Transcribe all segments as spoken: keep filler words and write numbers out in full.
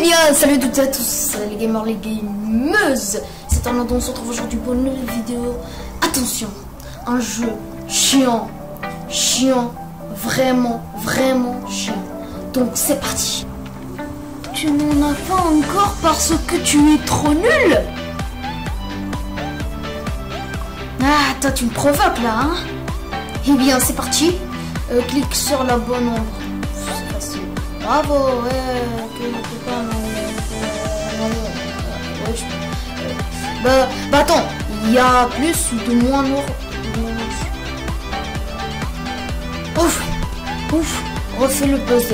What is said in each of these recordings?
Eh bien, salut à toutes et à tous, les gamers, les gameuses. C'est Arnaud, on se retrouve aujourd'hui pour une nouvelle vidéo. Attention, un jeu chiant, chiant, vraiment, vraiment chiant. Donc c'est parti. Tu n'en as pas encore parce que tu es trop nul. Ah, toi tu me provoques là, hein. Eh bien, c'est parti. Euh, clique sur la bonne ombre. C'est facile. Bravo, ouais, ok, ok, pas mal. Ouais, je... euh, bah, bah attends, il y a plus ou de moins noir. Ouf, ouf, refais le puzzle.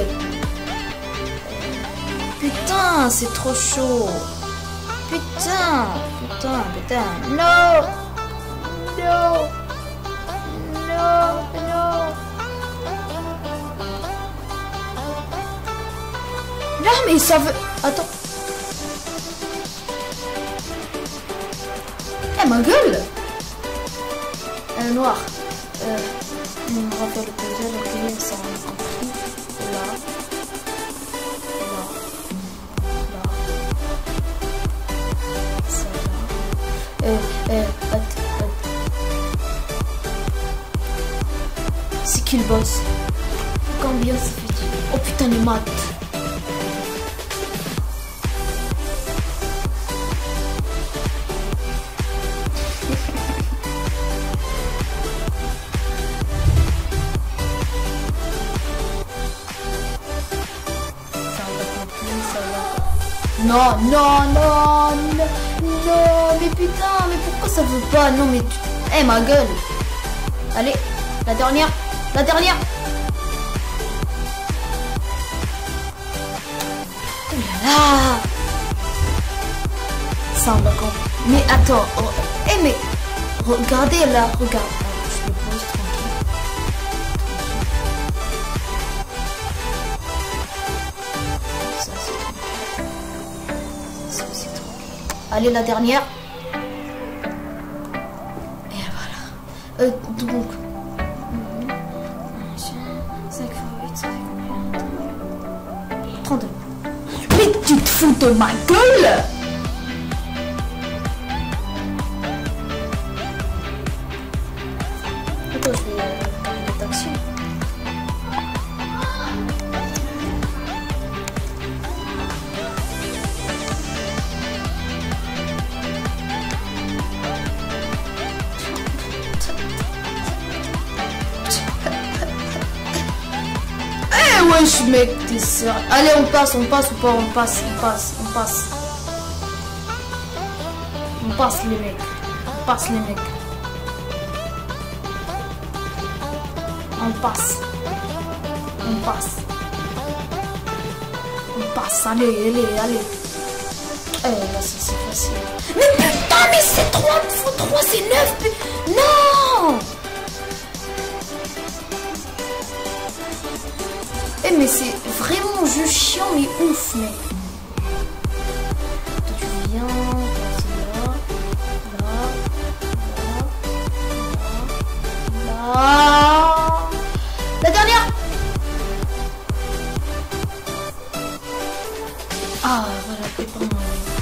Putain, c'est trop chaud. Putain, putain, putain, non, non, non, non. Non, mais ça veut... Attends. Eh, ma gueule. Euh, noir. Euh, on va faire le puzzle, ok, ça on a compris. Là. Là. Là. Ça là. Euh, euh, attends, attends. C'est qui le boss? Combien ça fait? Oh putain, les maths. Non, non, non, non, non, mais putain, mais pourquoi ça veut pas? Non, mais tu... Eh, ma gueule. Allez, la dernière, la dernière. Oh là là. Ça, on va comprendre. Mais attends, oh, eh, mais regardez là, regarde. Je le pose tranquille. Ça, c'est tranquille. Allez, la dernière. Et voilà. Euh, donc. cinq fois huit, ça fait combien? trente-deux. Mais tu te fous de ma gueule? Attends, je vais faire une action. Wesh mec, t'es sérieux? Allez, on passe, on passe ou pas? On passe, on passe, on passe. On passe les mecs. On passe les mecs. On passe. On passe. On passe, allez, allez, allez. Eh là, c'est facile. Mais putain, mais c'est trois fois trois, c'est neuf. Non! Eh mais c'est vraiment juste chiant mais ouf mec. Toi tu viens, là, là, là, là, là. La dernière. Ah voilà, prépare-moi.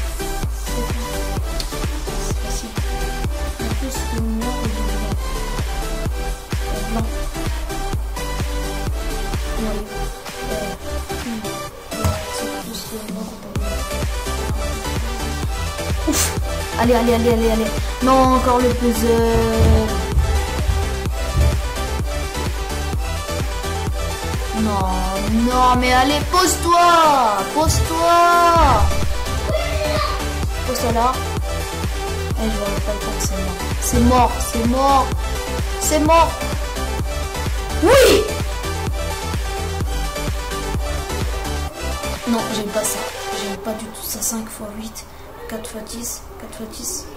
C'est facile. En plus le noir et le blanc. Le blanc. Ouf. Allez, allez, allez, allez, allez. Non, encore le puzzle. Non, non, mais allez, pose-toi. Pose-toi. Pose-toi là. Eh, je vois pas le temps, c'est mort. C'est mort, c'est mort. C'est mort. Oui. Non, j'aime pas ça. J'aime pas du tout ça. cinq fois huit, quatre fois dix, quatre fois dix.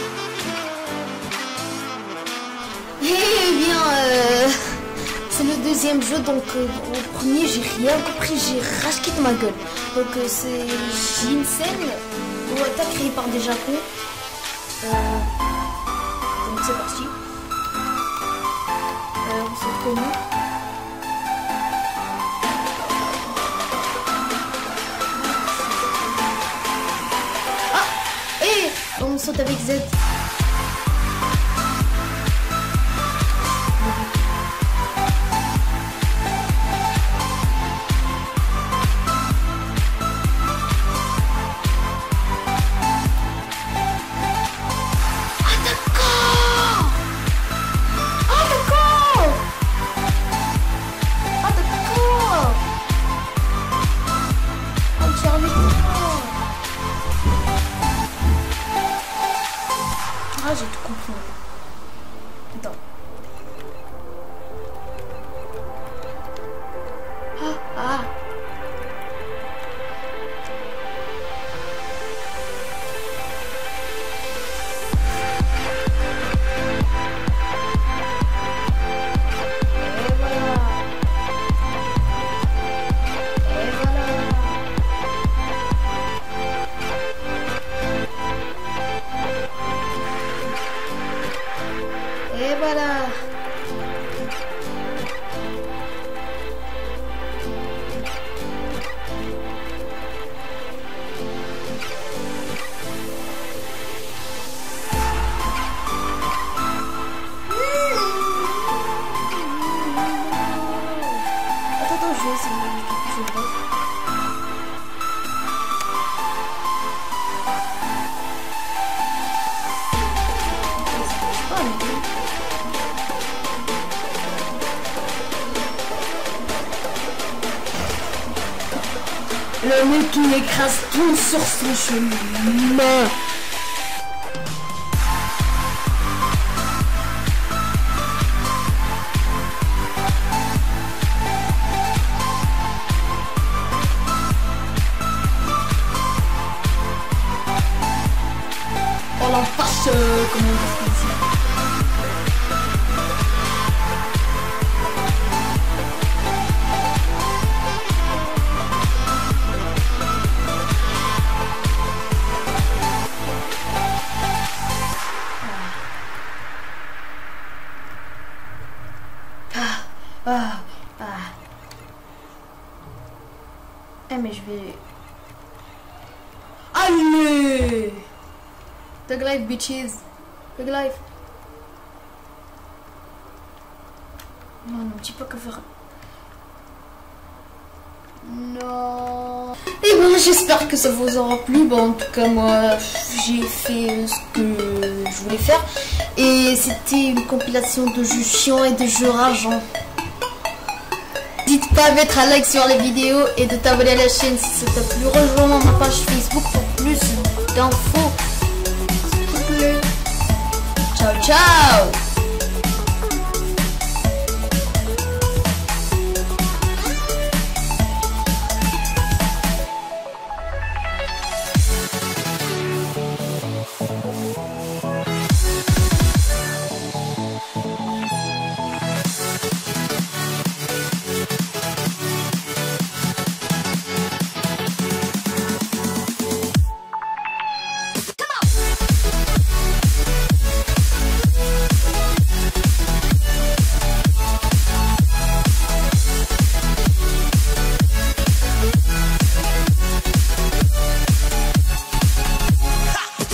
Eh bien, euh, c'est le deuxième. deuxième jeu, donc euh, au premier j'ai rien compris, j'ai racheté de ma gueule. Donc euh, c'est Jinsen, ou attaque créé par des Japon. Euh, donc c'est parti. Euh, c'est connu. Ah, et on saute avec Z. Ah, j'ai tout compris. Attends. Ah, ah. Et voilà. Et voilà. Et voilà. Attends, attends, je vais essayer de je vais Le mec qui écrase tout sur son chemin. Oh la vache, euh, comment on dit ça ici? Ah, ah. Eh mais je vais... Allez! Thug life bitches. Thug life. Non, non, dis pas que faire... Non. Et bon, j'espère que ça vous aura plu. Bon, en tout cas, moi, j'ai fait ce que je voulais faire. Et c'était une compilation de jeux chiants et de jeux rageants. N'hésite pas à mettre un like sur les vidéos et de t'abonner à la chaîne si ça t'a plu. Rejoins ma page Facebook pour plus d'infos. Ciao, ciao!